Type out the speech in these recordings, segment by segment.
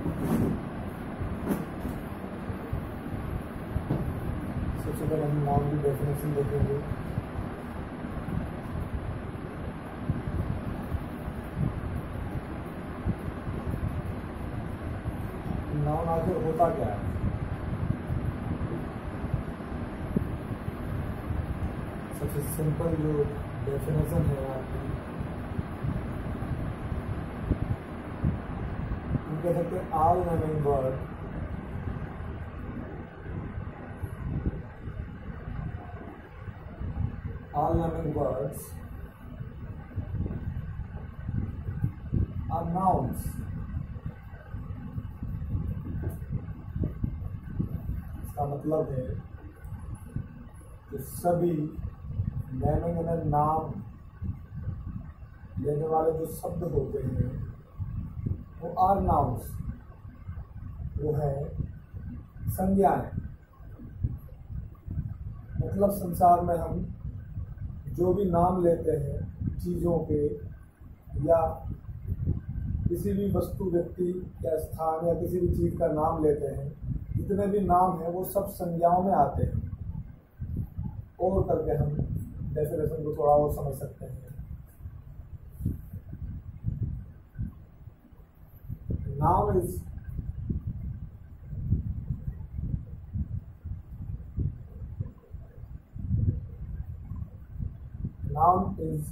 सबसे पहले हम नाउन की डेफिनेशन देखेंगे। नाउन आखिर होता क्या है? सबसे सिंपल जो डेफिनेशन है आपकी, हम कह सकते हैं all naming word all naming words are nouns. इसका मतलब है कि सभी नेमिंग यानी नाम लेने वाले जो शब्द होते हैं वो आर नाउन्स, वो है संज्ञाएं। मतलब संसार में हम जो भी नाम लेते हैं चीज़ों के या किसी भी वस्तु, व्यक्ति या स्थान या किसी भी चीज़ का नाम लेते हैं, जितने भी नाम हैं वो सब संज्ञाओं में आते हैं। और करके हम डेफिनेशन को थोड़ा और समझ सकते हैं। Noun is Noun is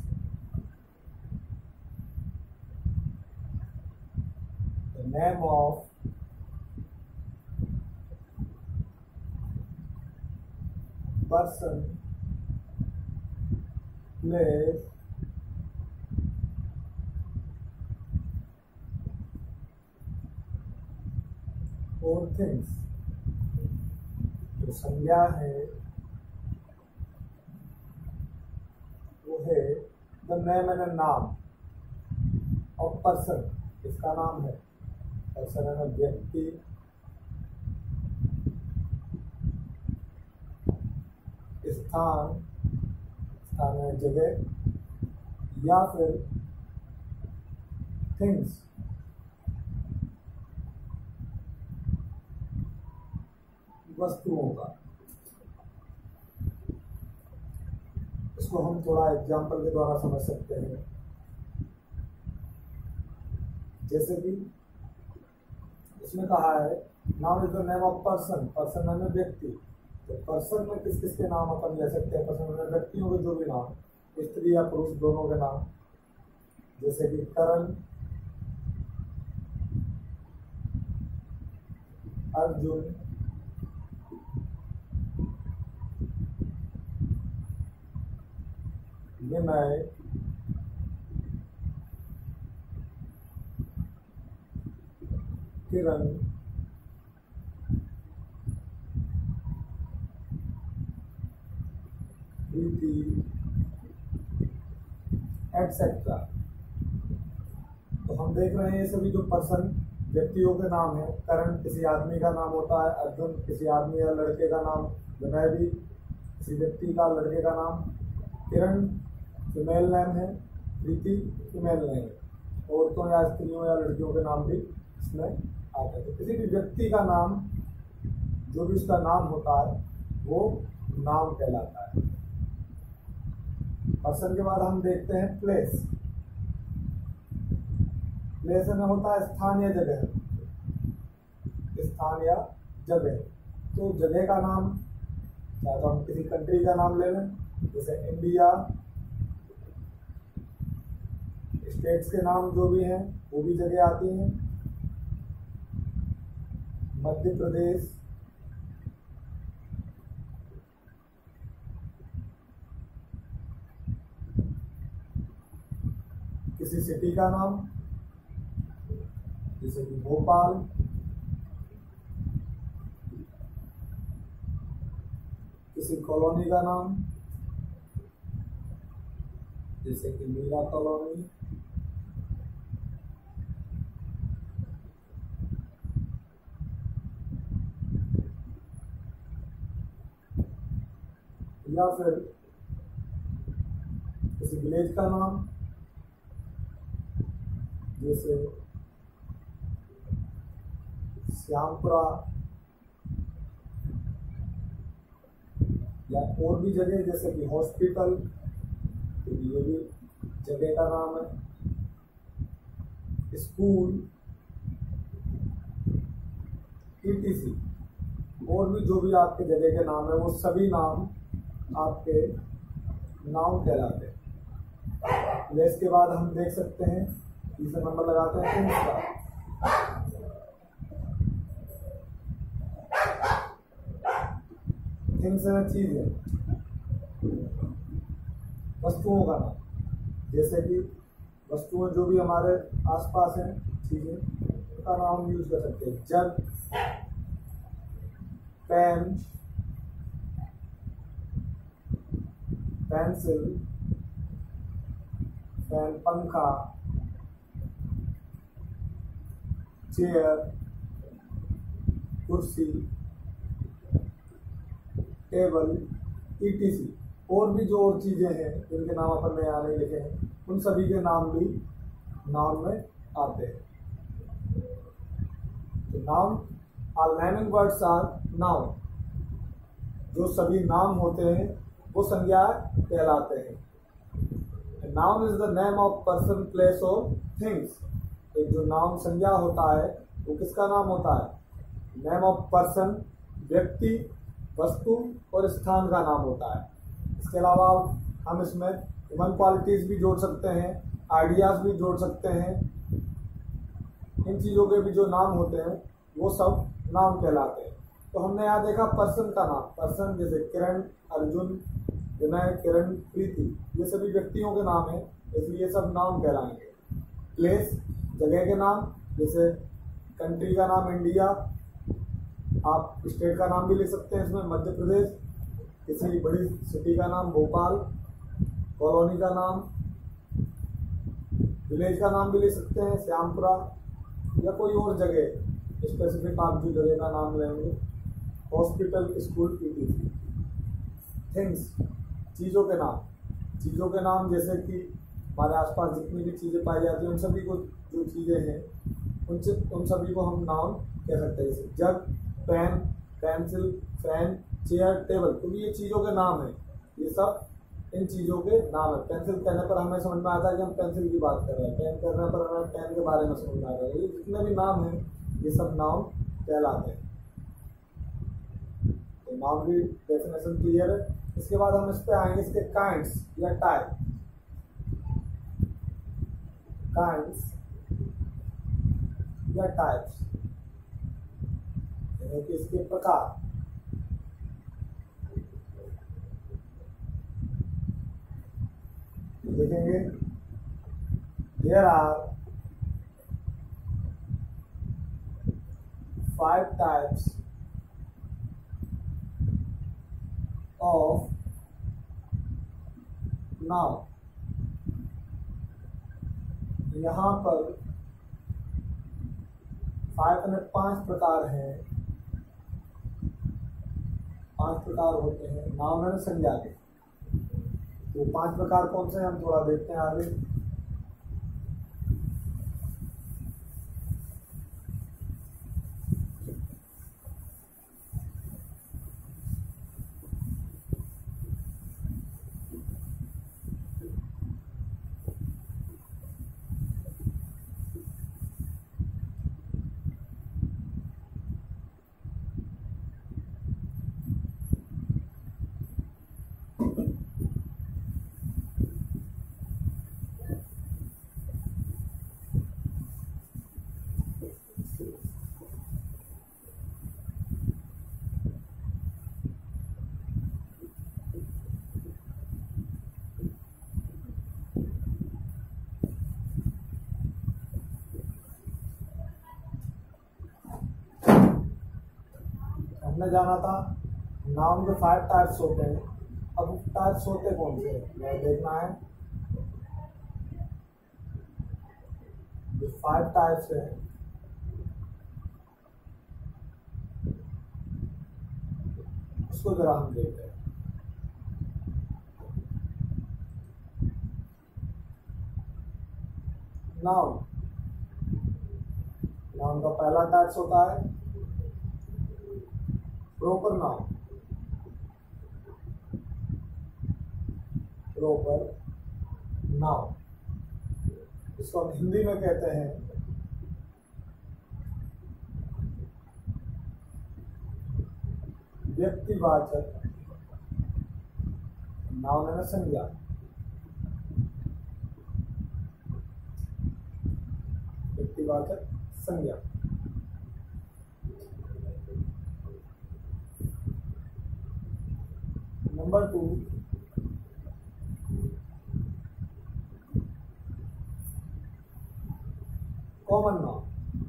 the name of person, place, or things। जो संज्ञा है है द नेम एंड नाम ऑफ पर्सन, इसका नाम है पर्सन है व्यक्ति, स्थान, स्थान है जगह, या फिर थिंग्स, वस्तुओं का। इसको हम थोड़ा एग्जाम्पल के द्वारा समझ सकते हैं। जैसे कि इसमें कहा है noun is the name of person, person है व्यक्ति। तो पर्सन में किस किस के नाम अपन ले सकते हैं? पर्सन में व्यक्तियों के जो भी नाम, स्त्री या पुरुष दोनों के नाम, जैसे कि करण, अर्जुन, विनय, किरण, प्रीति, एटसेट्रा। तो हम देख रहे हैं ये सभी जो पर्सन व्यक्तियों के नाम है। करण किसी आदमी का नाम होता है, अर्जुन किसी आदमी या लड़के का नाम, विनय भी किसी व्यक्ति का लड़के का नाम, किरण फीमेल नेम है, प्रीति फीमेल नेम है। औरतों या स्त्रियों या लड़कियों के नाम भी इसमें आते हैं। किसी भी व्यक्ति का नाम, जो भी उसका नाम होता है वो नाम कहलाता है। पर्सन के बाद हम देखते हैं प्लेस। प्लेस में होता है स्थान या जगह, स्थान या जगह। तो जगह का नाम, चाहे तो हम किसी कंट्री का नाम ले लें, जैसे इंडिया, स्टेट्स के नाम जो भी हैं वो भी जगह आती हैं, मध्य प्रदेश, किसी सिटी का नाम जैसे कि भोपाल, किसी कॉलोनी का नाम जैसे कि मीरा कॉलोनी, या फिर किसी विलेज का नाम जैसे श्यामपुरा, या और भी जगह जैसे कि हॉस्पिटल, तो ये भी जगह का नाम है। School, etc। और भी जो भी आपके जगह के नाम है वो सभी नाम आपके नाउन कहलाते हैं। इसके बाद हम देख सकते हैं, तीसरा नंबर लगाते हैं थिंग्स का। थिंग्स है चीजें, वस्तुओं का नाम, जैसे कि वस्तुएं जो भी हमारे आसपास हैं, चीजें का नाम यूज कर सकते हैं। जग, पेन, पेंसिल, फैन, पंखा, चेयर, कुर्सी, टेबल, etc। और भी जो और चीजें हैं जिनके नाम अपन ने यहाँ नहीं लिखे हैं, उन सभी के नाम भी नाउन में आते हैं। तो noun, all naming words are noun. जो सभी नाम होते हैं वो संज्ञा कहलाते हैं। Noun is the name of person, place और थिंग्स। एक जो नाउन संज्ञा होता है वो किसका नाम होता है? नेम ऑफ पर्सन, व्यक्ति, वस्तु और स्थान का नाम होता है। इसके अलावा हम इसमें ह्यूमन क्वालिटीज भी जोड़ सकते हैं, आइडियाज भी जोड़ सकते हैं। इन चीज़ों के भी जो नाम होते हैं वो सब नाम कहलाते हैं। तो हमने यहाँ देखा पर्सन का नाम, पर्सन जैसे किरण, अर्जुन, विनय, किरण, प्रीति, ये सभी व्यक्तियों के नाम हैं, इसलिए ये सब नाम कहलाएंगे। प्लेस, जगह के नाम, जैसे कंट्री का नाम इंडिया, आप स्टेट का नाम भी लिख सकते हैं इसमें, मध्य प्रदेश, किसी बड़ी सिटी का नाम भोपाल, कॉलोनी का नाम, विलेज का नाम भी लिख सकते हैं श्यामपुरा, या कोई और जगह स्पेसिफिक आप जो जगह का नाम लेंगे, हॉस्पिटल, स्कूल, etc। थिंग्स, चीज़ों के नाम, चीज़ों के नाम जैसे कि हमारे आसपास जितनी भी चीज़ें पाई जाती हैं उन सभी को, जो चीज़ें हैं उन सभी को हम नाउन कह सकते हैं। जैसे jug, pen, pencil, fan, chair, table, क्योंकि ये चीज़ों के नाम है, ये सब इन चीज़ों के नाम है। पेंसिल कहने पर हमें समझ में आता है कि हम पेंसिल की बात कर रहे हैं, पेन कहने पर हमें पेन के बारे में समझ में आ रहा है। ये जितने भी नाम हैं ये सब नाउन कहलाते हैं। तो नाउन की डेफिनेशन क्लियर है। इसके बाद हम इस पे आएंगे, इसके काइंड्स या टाइप। काइंड्स या टाइप्स, यानी कि इसके प्रकार। देखेंगे, there are 5 types of noun. यहाँ पर 5 प्रकार हैं, 5 प्रकार होते हैं नाउन और संज्ञा के। तो 5 प्रकार कौन से हैं हम थोड़ा देखते हैं आगे। हमने जाना था नाउन के 5 टाइप्स होते हैं। अब टाइप्स होते कौन से यह देखना है। जो 5 टाइप्स है उसको जरा हम देखते हैं। नाउन, नाउन का पहला टाइप्स होता है प्रॉपर नाउन, प्रॉपर नाउन, इसको हम हिंदी में कहते हैं व्यक्तिवाचक नाउन है संज्ञा। व्यक्तिवाचक संज्ञा। Number 2, common noun.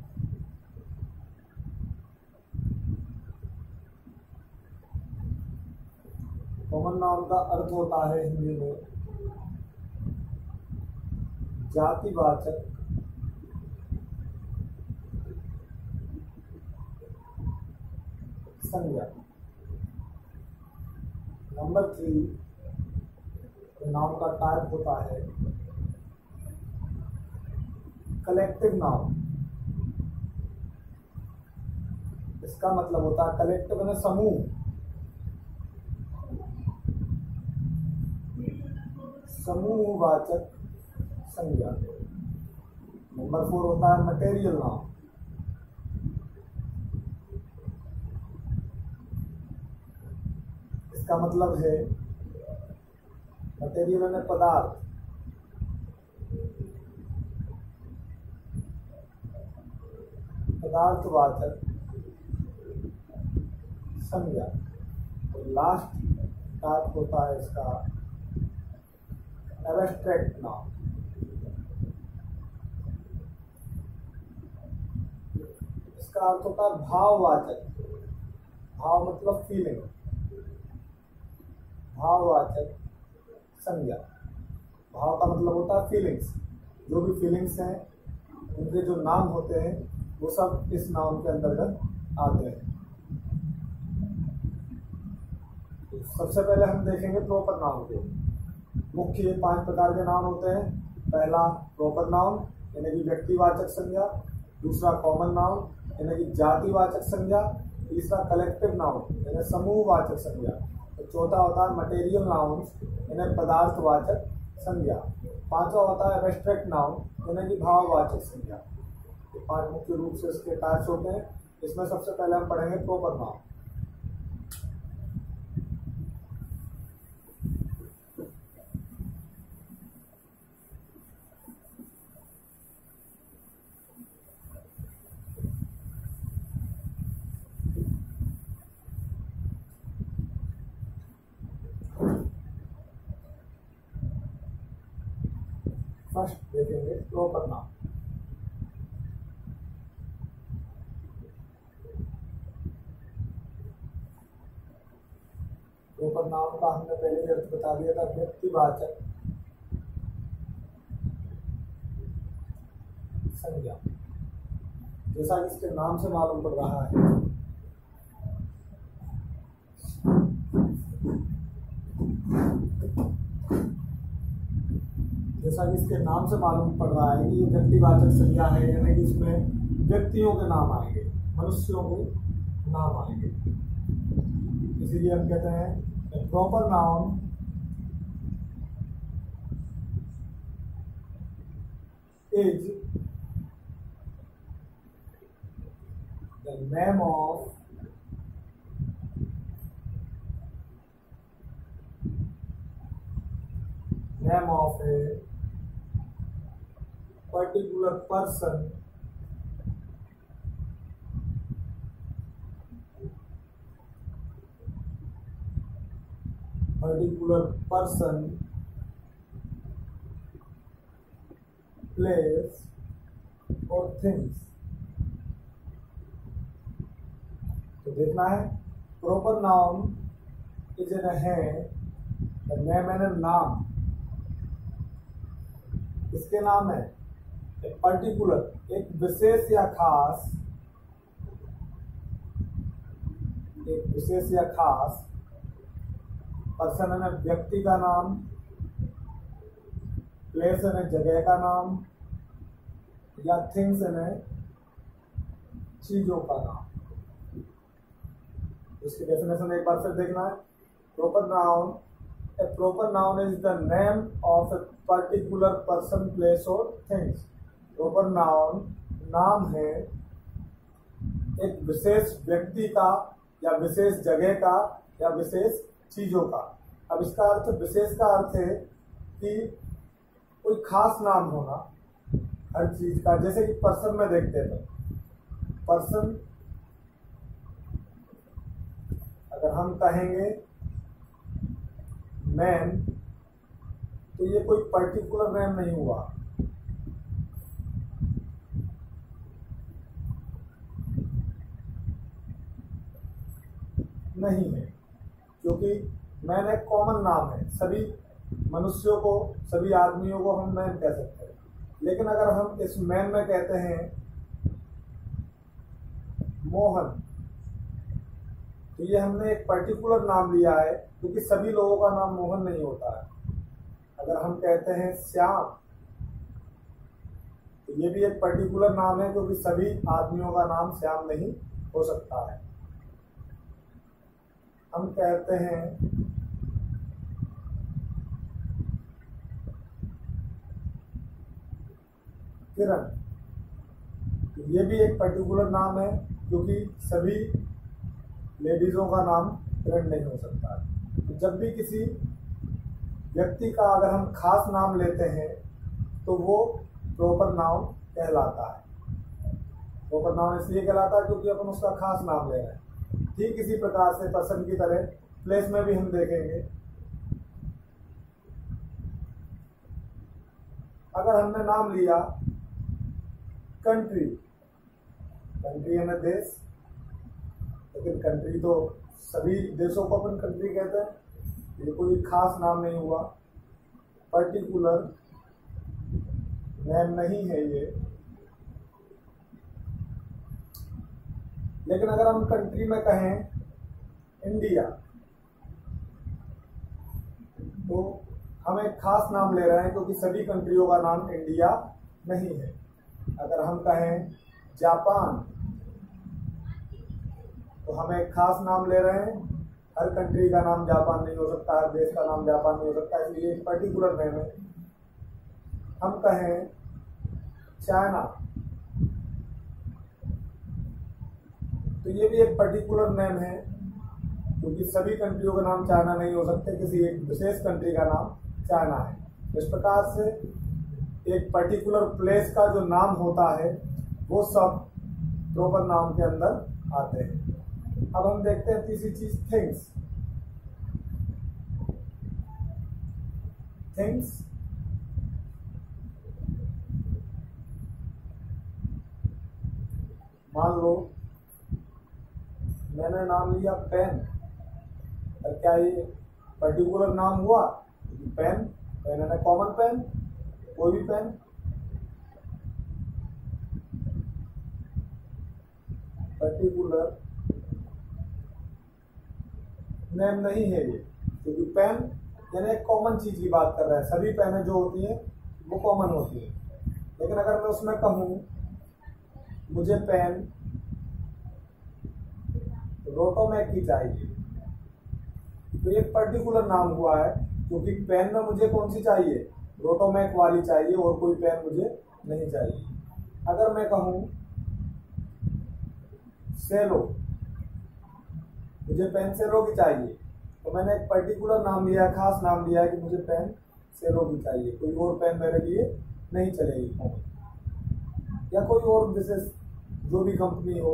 Common noun का अर्थ होता है हिंदी में जातिवाचक संज्ञा। नंबर 3, नाउन का टाइप होता है कलेक्टिव नाउन। इसका मतलब होता है कलेक्टिव में समूह, समूहवाचक संज्ञा। नंबर 4 होता है मटेरियल नाउन। इसका मतलब है मटेरियल में पदार्थ, पदार्थवाचक संज्ञा। और लास्ट टाइप होता है इसका एब्स्ट्रैक्ट नाउन। इसका अर्थ होता है भाववाचक। भाव मतलब फीलिंग, भाववाचक संज्ञा। भाव का मतलब होता है फीलिंग्स। जो भी फीलिंग्स हैं उनके जो नाम होते हैं वो सब इस नाउन के अंतर्गत आते हैं। तो सबसे पहले हम देखेंगे प्रॉपर नाउन को। मुख्य 5 प्रकार के नाउन होते हैं। पहला प्रॉपर नाउन यानी कि व्यक्तिवाचक संज्ञा, दूसरा कॉमन नाउन यानी कि जातिवाचक संज्ञा, तीसरा कलेक्टिव नाउन यानी समूहवाचक संज्ञा, तो चौथा होता है मटेरियल नाउन यानी पदार्थवाचक संज्ञा, पांचवा होता है एब्स्ट्रैक्ट नाउन यानी कि भाववाचक संज्ञा। तो 5 मुख्य रूप से इसके टाइप्स होते हैं। इसमें सबसे पहले हम पढ़ेंगे प्रॉपर नाउन। फर्स्ट देखेंगे प्रॉपर नाउन। प्रॉपर नाउन का हमने पहले ही अर्थ बता दिया था, व्यक्तिवाचक संज्ञा। जैसा कि इसके नाम से मालूम पड़ रहा है, जैसा कि इसके नाम से मालूम पड़ रहा है कि ये व्यक्तिवाचक संज्ञा है, यानी कि इसमें व्यक्तियों के नाम आएंगे, मनुष्यों के नाम आएंगे। इसीलिए हम कहते हैं proper noun is the name of a particular person place or things। तो देखना है प्रॉपर नाउन इज एन है नेम एंड नाम। इसके नाम है एक पर्टिकुलर, एक विशेष या खास, एक विशेष या खास पर्सन है व्यक्ति का नाम, प्लेस है जगह का नाम, या थिंग्स है चीजों का नाम। उसकी डेफिनेशन एक बार फिर देखना है। Proper noun, a proper noun is the name of a particular person, place और थिंग्स। प्रॉपर नाउन नाम है एक विशेष व्यक्ति का या विशेष जगह का या विशेष चीजों का। अब इसका अर्थ, विशेष का अर्थ है कि कोई खास नाम होना हर चीज का। जैसे कि पर्सन में देखते हैं, पर्सन अगर हम कहेंगे मैन, तो ये कोई पर्टिकुलर नेम नहीं हुआ। नहीं है, क्योंकि मैन एक कॉमन नाम है, सभी मनुष्यों को, सभी आदमियों को हम मैन कह सकते हैं। लेकिन अगर हम इस मैन में कहते हैं मोहन, तो ये हमने एक पर्टिकुलर नाम लिया है, क्योंकि सभी लोगों का नाम मोहन नहीं होता है। अगर हम कहते हैं श्याम, तो ये भी एक पर्टिकुलर नाम है, क्योंकि सभी आदमियों का नाम श्याम नहीं हो सकता है। हम कहते हैं किरण, तो ये भी एक पर्टिकुलर नाम है, क्योंकि सभी लेडीजों का नाम किरण नहीं हो सकता। तो जब भी किसी व्यक्ति का अगर हम खास नाम लेते हैं तो वो प्रॉपर नाउन कहलाता है। प्रॉपर नाउन इसलिए कहलाता है क्योंकि अपन उसका खास नाम ले रहे हैं। ठीक इसी प्रकार से पर्सन की तरह प्लेस में भी हम देखेंगे, अगर हमने नाम लिया कंट्री, कंट्री है ना देश, लेकिन कंट्री तो सभी देशों को अपन कंट्री कहते हैं, ये कोई खास नाम नहीं हुआ, पर्टिकुलर नेम नहीं है ये। लेकिन अगर हम कंट्री में कहें इंडिया, तो हम एक खास नाम ले रहे हैं, क्योंकि सभी कंट्रियों का नाम इंडिया नहीं है। अगर हम कहें जापान, तो हम एक खास नाम ले रहे हैं, हर कंट्री का नाम जापान नहीं हो सकता, हर देश का नाम जापान नहीं हो सकता, इसलिए एक पर्टिकुलर नेम है। हम कहें चाइना, तो ये भी एक पर्टिकुलर नेम है, क्योंकि सभी कंट्रियों का नाम चाइना नहीं हो सकते, किसी एक विशेष कंट्री का नाम चाइना है। इस प्रकार से एक पर्टिकुलर प्लेस का जो नाम होता है वो सब प्रॉपर नाउन के अंदर आते हैं। अब हम देखते हैं तीसरी चीज, थिंग्स। थिंग्स मान लो मैंने नाम लिया पेन, और क्या ये पर्टिकुलर नाम हुआ? पेन, पेन है कॉमन पेन, कोई भी पेन। पर्टिकुलर नेम नहीं है ये, क्योंकि पेन यानी एक कॉमन चीज की बात कर रहा है, सभी पेनें जो होती हैं वो कॉमन होती है। लेकिन अगर मैं उसमें कहूं मुझे पेन रोटोमैक की चाहिए, तो एक पर्टिकुलर नाम हुआ है, क्योंकि पेन में मुझे कौन सी चाहिए? रोटोमैक वाली चाहिए, और कोई पेन मुझे नहीं चाहिए। अगर मैं कहूं सेलो, मुझे पेन सेलो की चाहिए, तो मैंने एक पर्टिकुलर नाम लिया, खास नाम लिया है कि मुझे पेन सेलो की चाहिए, कोई और पेन मेरे लिए नहीं चलेगी। या कोई और विशेष जो भी कंपनी हो,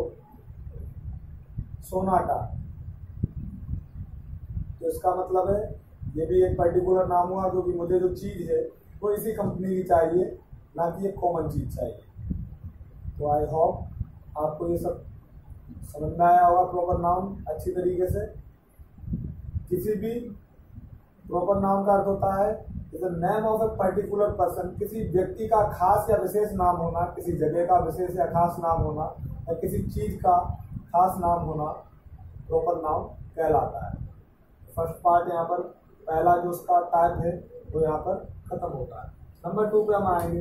सोनाटा, तो इसका मतलब है ये भी एक पर्टिकुलर नाम हुआ, क्योंकि मुझे जो चीज है वो इसी कंपनी की चाहिए, ना कि एक कॉमन चीज चाहिए। तो आई होप आपको ये सब समझ में आया होगा प्रॉपर नाउन अच्छी तरीके से। किसी भी प्रॉपर नाउन का अर्थ होता है name of a particular person, किसी व्यक्ति का खास या विशेष नाम होना, किसी जगह का विशेष या खास नाम होना, या किसी चीज का खास नाम होना प्रॉपर नाउन कहलाता है। फर्स्ट पार्ट यहाँ पर पहला जो उसका टाइप है वो यहाँ पर खत्म होता है। नंबर 2 पे हम आएंगे।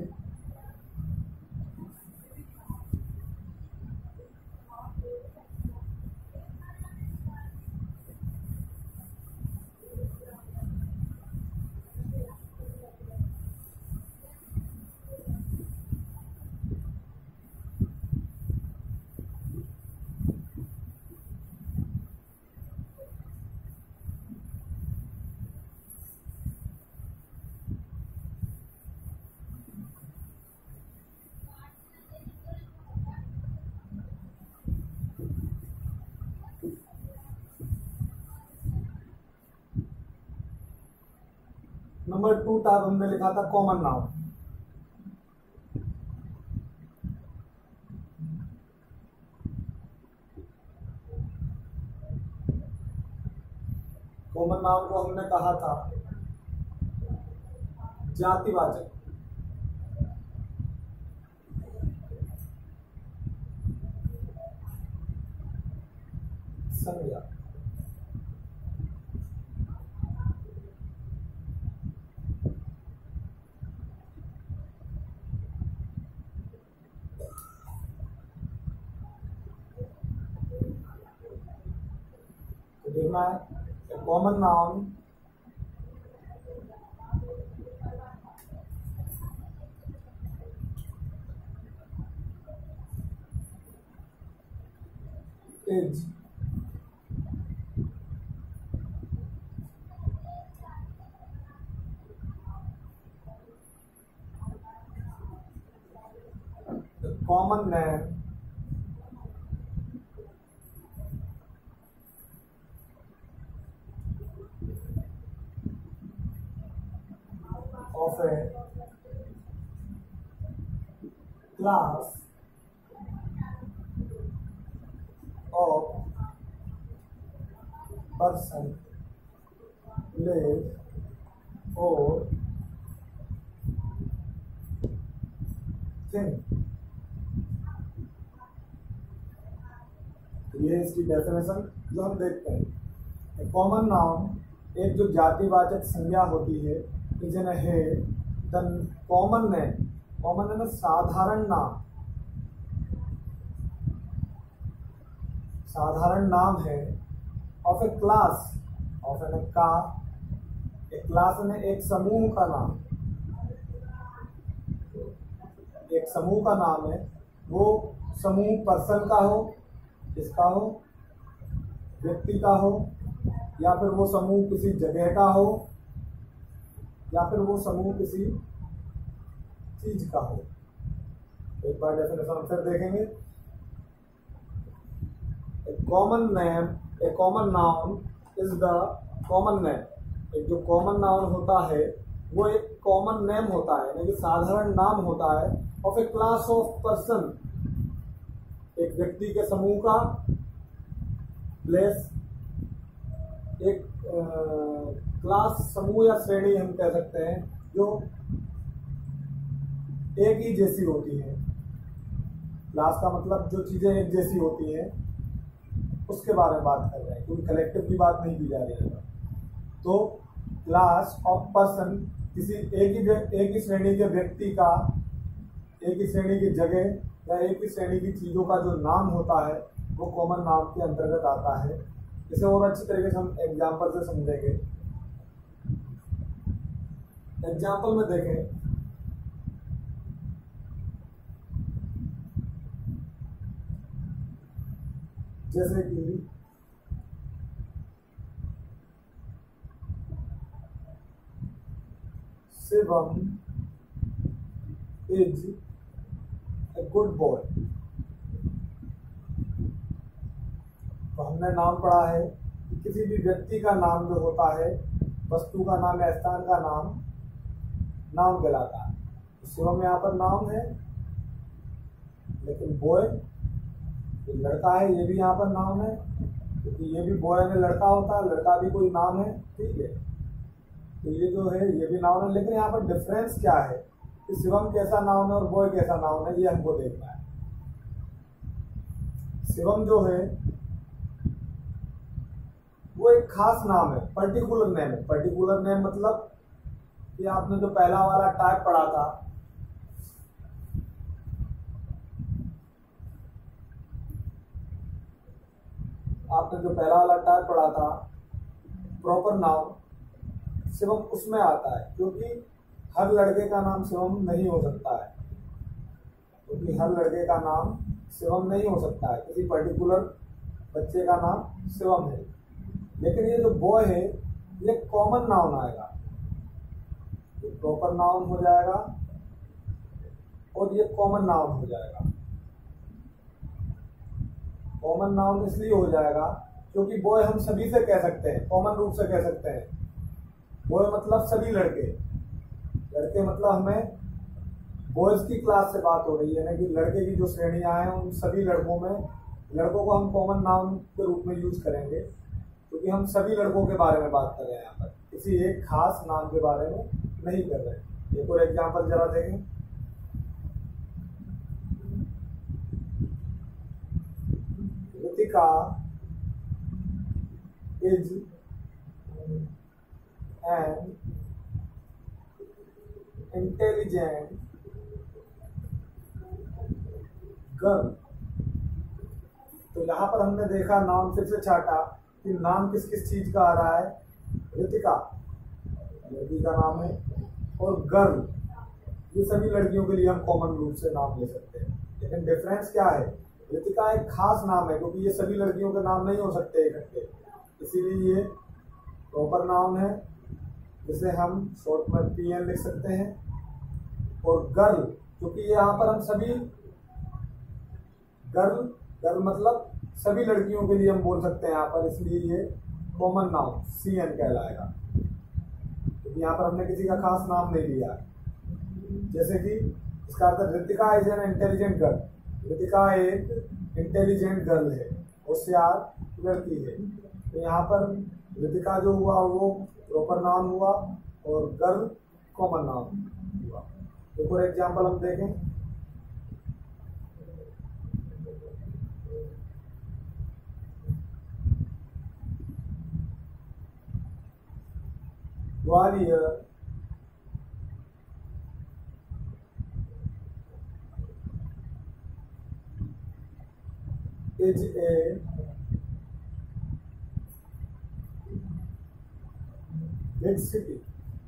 नंबर 2 टाइप हमने लिखा था कॉमन नाउन। कॉमन नाउन को हमने कहा था जातिवाचक। संज्ञा। तो देखना है common noun is the common name of a class of person, place or thing। ये इसकी डेफिनेशन जो हम देखते हैं। कॉमन नाउन एक जो जातिवाचक संज्ञा होती है, इज एन है the common name. Common name साधारण नाम, साधारण नाम है of a class, of an का एक क्लास में एक समूह का नाम, एक समूह का नाम है। वो समूह पर्सन का हो, किसका हो, व्यक्ति का हो, या फिर वो समूह किसी जगह का हो, या फिर वो समूह किसी चीज का हो। एक बार डेफिनेशन फिर देखेंगे। A common name, a common noun is the common name. एक जो कॉमन नाउन होता है वो एक कॉमन नेम होता है, यानी कि साधारण नाम होता है of a class of person, एक व्यक्ति के समूह का, प्लेस एक क्लास, समूह या श्रेणी हम कह सकते हैं, जो एक ही जैसी होती है। क्लास का मतलब जो चीजें एक जैसी होती हैं उसके बारे में बात कर रहे हैं, क्योंकि कलेक्टिव की बात नहीं की जा रही है। तो क्लास ऑफ पर्सन किसी एक ही श्रेणी के व्यक्ति का, एक ही श्रेणी की जगह या एक ही श्रेणी की चीजों का जो नाम होता है वो कॉमन नाउन के अंतर्गत आता है। इसे और अच्छी तरीके से हम एग्जाम्पल से समझेंगे। एग्जाम्पल में देखें, जैसे कि Shivam is a good boy. तो हमने नाम पढ़ा है कि किसी भी व्यक्ति का नाम जो होता है, वस्तु का नाम या स्थान का नाम, नाम कहलाता है। तो शिवम यहाँ पर नाम है, लेकिन बॉय लड़का है, ये भी यहाँ पर नाम है, क्योंकि ये भी बॉय में लड़का होता है, लड़का भी कोई नाम है, ठीक है। तो ये जो है ये भी नाउन है, लेकिन यहाँ पर डिफरेंस क्या है कि शिवम कैसा नाउन है और बॉय कैसा नाउन है, ये हमको देखना है। शिवम जो है वो एक खास नाम है, पर्टिकुलर नेम है। पर्टिकुलर नेम मतलब कि आपने जो पहला वाला टाइप पढ़ा था, प्रॉपर नाउन, शिवम उसमें आता है, क्योंकि हर लड़के का नाम शिवम नहीं हो सकता है, किसी पर्टिकुलर बच्चे का नाम शिवम है। लेकिन ये जो बॉय है ये कॉमन नाउन आएगा, ये प्रॉपर नाउन हो जाएगा और ये कॉमन नाउन हो जाएगा। कॉमन नाउन इसलिए हो जाएगा क्योंकि बॉय हम सभी से कह सकते हैं, कॉमन रूप से कह सकते हैं। बॉय मतलब सभी लड़के, लड़के मतलब हमें बॉयज की क्लास से बात हो रही है ना, कि लड़के की जो श्रेणियां हैं उन सभी लड़कों में लड़कों को हम कॉमन नाउन के रूप में यूज करेंगे, क्योंकि हम सभी लड़कों के बारे में बात कर रहे हैं, यहाँ पर किसी एक खास नाम के बारे में नहीं कर रहे हैं। एक और एग्जाम्पल जरा देखें। Ritika is an intelligent girl. तो यहाँ पर हमने देखा, नाम फिर से छाटा कि नाम किस किस चीज का आ रहा है। रितिका लड़की का नाम है, और गर्ल ये सभी लड़कियों के लिए हम कॉमन रूप से नाम ले सकते हैं। लेकिन डिफरेंस क्या है, रितिका एक खास नाम है, क्योंकि ये सभी लड़कियों के नाम नहीं हो सकते इकट्ठे, इसीलिए ये प्रॉपर नाउन है, जिसे हम शॉर्ट में PN लिख सकते हैं। और गर्ल, क्योंकि यहाँ पर हम सभी गर्ल मतलब सभी लड़कियों के लिए हम बोल सकते हैं यहाँ पर, इसलिए ये कॉमन नाउन CN कहलाएगा, क्योंकि यहाँ पर हमने किसी का खास नाम नहीं लिया। जैसे कि इसका अर्थ, Ritika is an intelligent girl. Ritika एक इंटेलिजेंट गर्ल है, होशियार लड़की है। तो यहाँ पर रितिका जो हुआ वो प्रॉपर नाउन हुआ, और गर्ल कॉमन नाउन हुआ। एक और एग्जाम्पल हम देखें। Gwalior is a big city।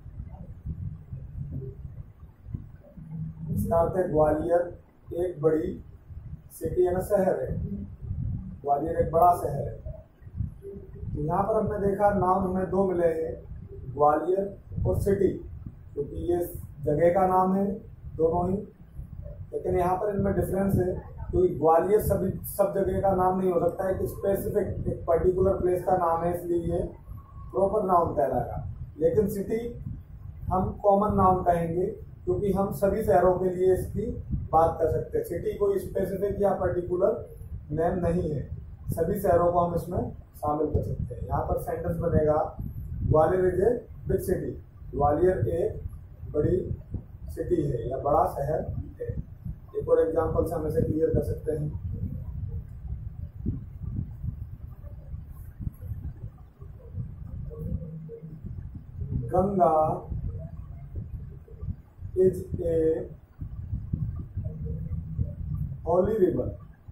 इसका अर्थ है ग्वालियर एक बड़ी सिटी है ना, शहर है। ग्वालियर एक बड़ा शहर है। तो यहाँ पर हमने देखा नाम हमें दो मिले हैं, ग्वालियर और सिटी, क्योंकि ये जगह का नाम है दोनों ही। लेकिन यहाँ पर इनमें डिफरेंस है, क्योंकि ग्वालियर सब जगह का नाम नहीं हो सकता है, एक स्पेसिफिक एक पर्टिकुलर प्लेस का नाम है, इसलिए ये प्रॉपर नाउन कहलाएगा। लेकिन सिटी हम कॉमन नाउन कहेंगे, क्योंकि हम सभी शहरों के लिए इसकी बात कर सकते हैं। सिटी कोई स्पेसिफिक या पर्टिकुलर नेम नहीं है, सभी शहरों को हम इसमें शामिल कर सकते हैं। यहाँ पर सेंटेंस बनेगा, Gwalior is a big city. Gwalior एक बड़ी सिटी है या बड़ा शहर है। एक और एग्जांपल से हम इसे क्लियर कर सकते हैं। Ganga is a holy river.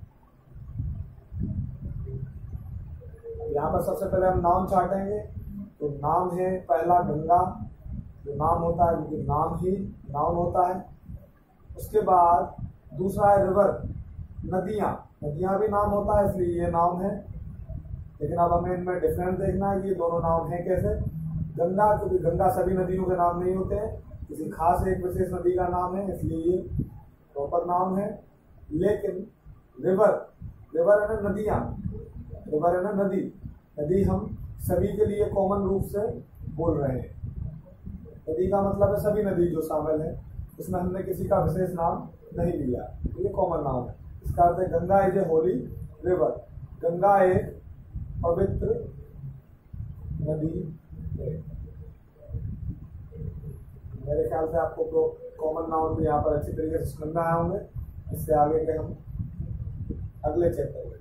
यहाँ पर सबसे पहले हम नाम चाटेंगे। तो नाम है पहला गंगा, जो नाम होता है, क्योंकि नाम ही नाउन होता है। उसके बाद दूसरा है रिवर, नदियाँ। नदियाँ भी नाम होता है, इसलिए ये नाउन है। लेकिन अब हमें इनमें डिफरेंस देखना है कि ये दोनों नाउन है कैसे। गंगा, क्योंकि गंगा सभी नदियों के नाम नहीं होते हैं, किसी खास एक विशेष नदी का नाम है, इसलिए ये प्रॉपर नाउन है। लेकिन रिवर, रिवर है ना नदियाँ, रिवर है ना नदी, नदी हम सभी के लिए कॉमन रूप से बोल रहे हैं। नदी का मतलब है सभी नदी जो शामिल है, उसमें हमने किसी का विशेष नाम नहीं लिया, तो ये कॉमन नाउन है। इसका अर्थ है Ganga is a holy river. Ganga एक पवित्र नदी है। मेरे ख्याल से आपको कॉमन नाउन भी यहाँ पर अच्छी तरीके से समझ में आए होंगे। इससे आगे के हम अगले चैप्टर